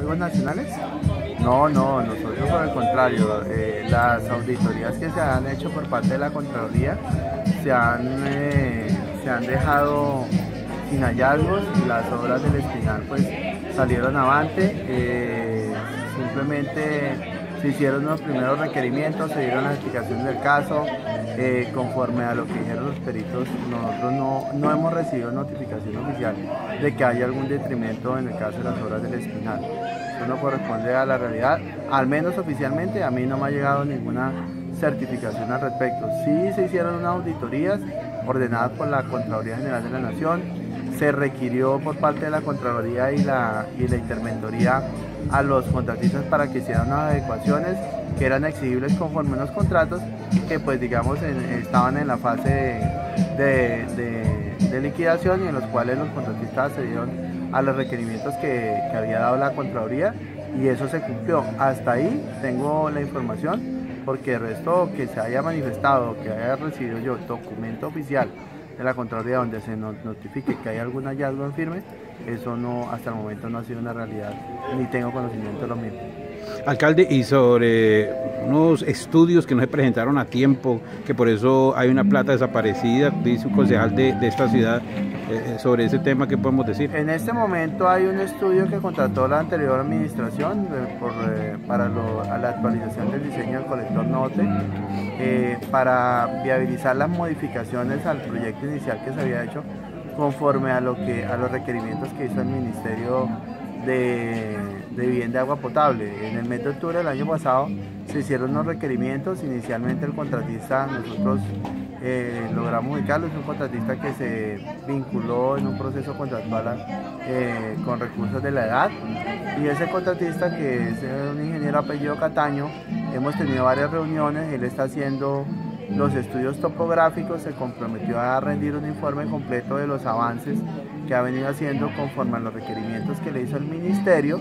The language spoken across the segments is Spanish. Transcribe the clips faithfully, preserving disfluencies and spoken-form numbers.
códigos nacionales? No, no, nosotros por el contrario, eh, las auditorías que se han hecho por parte de la Contraloría se han, eh, se han dejado sin hallazgos y las obras del Espinal pues salieron avante. Eh, simplemente se hicieron los primeros requerimientos, se dieron las explicaciones del caso, eh, conforme a lo que dijeron los peritos. Nosotros no, no hemos recibido notificación oficial de que haya algún detrimento en el caso de las obras del Espinal. Eso no corresponde a la realidad, al menos oficialmente a mí no me ha llegado ninguna certificación al respecto. Sí se hicieron unas auditorías ordenadas por la Contraloría General de la Nación, se requirió por parte de la Contraloría y la, y la Interventoría a los contratistas para que hicieran unas adecuaciones que eran exigibles conforme a los contratos que pues digamos en, estaban en la fase de, de, de, de liquidación y en los cuales los contratistas se dieron a los requerimientos que, que había dado la Contraloría y eso se cumplió. Hasta ahí tengo la información, porque el resto que se haya manifestado, que haya recibido yo documento oficial de la Contraloría donde se nos notifique que hay algún hallazgo en firme, eso no, hasta el momento no ha sido una realidad, ni tengo conocimiento de lo mismo. Alcalde, y sobre unos estudios que no se presentaron a tiempo, que por eso hay una plata desaparecida, dice un concejal de, de esta ciudad, eh, sobre ese tema, ¿qué podemos decir? En este momento hay un estudio que contrató la anterior administración eh, por, eh, para lo, a la actualización del diseño del colector Note, eh, para viabilizar las modificaciones al proyecto inicial que se había hecho conforme a, lo que, a los requerimientos que hizo el Ministerio de, de Vivienda y Agua Potable. En el mes de octubre del año pasado se hicieron unos requerimientos. Inicialmente el contratista, nosotros eh, logramos ubicarlo, es un contratista que se vinculó en un proceso contractual eh, con recursos de la edad, y ese contratista, que es un ingeniero apellido Cataño, hemos tenido varias reuniones, él está haciendo los estudios topográficos, se comprometió a rendir un informe completo de los avances que ha venido haciendo conforme a los requerimientos que le hizo el ministerio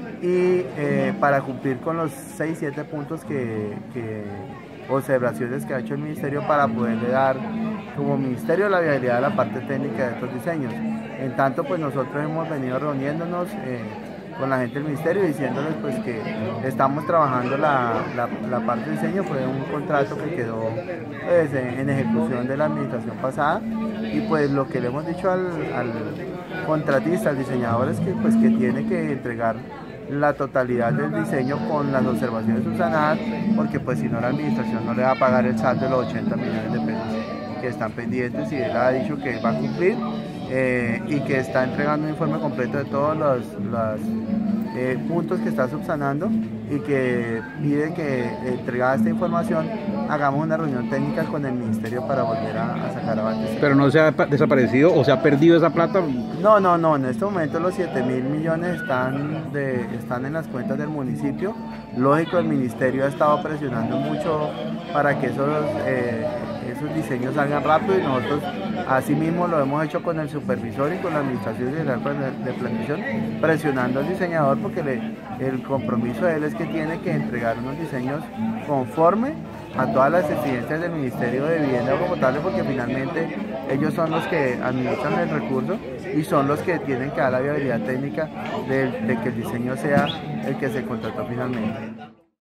y eh, para cumplir con los seis siete puntos que, que observaciones que ha hecho el ministerio para poderle dar como ministerio la viabilidad de la parte técnica de estos diseños. En tanto pues nosotros hemos venido reuniéndonos eh, con la gente del ministerio diciéndoles pues que estamos trabajando la, la, la parte de diseño. Fue un contrato que quedó pues, en ejecución de la administración pasada y pues lo que le hemos dicho al, al contratista, al diseñador, es que pues que tiene que entregar la totalidad del diseño con las observaciones subsanadas, porque pues si no la administración no le va a pagar el saldo de los ochenta millones de pesos que están pendientes, y él ha dicho que va a cumplir eh, y que está entregando un informe completo de todos los, los eh, puntos que está subsanando, y que pide que entregada esta información hagamos una reunión técnica con el ministerio para volver a, a sacar avances. ¿Pero no se ha desaparecido o se ha perdido esa plata? No, no, no, en este momento los siete mil millones están, de, están en las cuentas del municipio. Lógico, el ministerio ha estado presionando mucho para que esos, eh, esos diseños salgan rápido, y nosotros así mismo lo hemos hecho con el supervisor y con la administración general de planeación, presionando al diseñador, porque le, el compromiso de él es que tiene que entregar unos diseños conforme a todas las exigencias del Ministerio de Vivienda y Agua Potable, porque finalmente ellos son los que administran el recurso y son los que tienen que dar la viabilidad técnica de, de que el diseño sea el que se contrató finalmente.